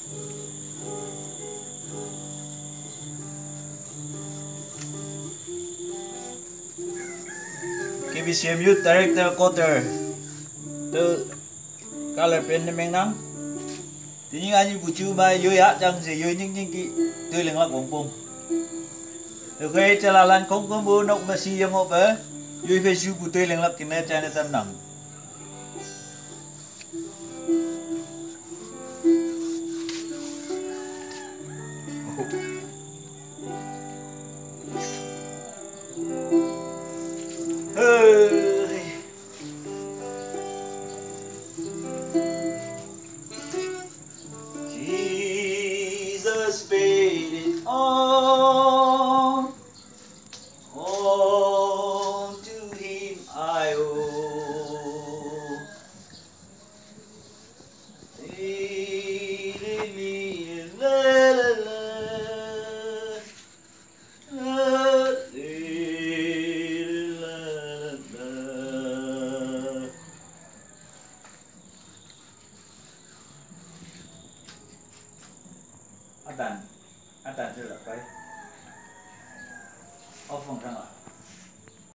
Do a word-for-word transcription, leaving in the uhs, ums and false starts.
K B C M Youth Director Kotter từ color pen meng nang thì những anh của chú mai dưới á chẳng gì dưới những những cái tươi lên mắt bông bông từ khi cho là lan không có mua nông mà si yang ngọc ấy dưới phía chú của tươi lên mắt cái này cho nên tâm nặng Jesus paid it all, all to Him I owe. Lead me, la la la, la la la. Anh Tàn, anh Tàn chưa đặt váy. Off phòng sang ạ.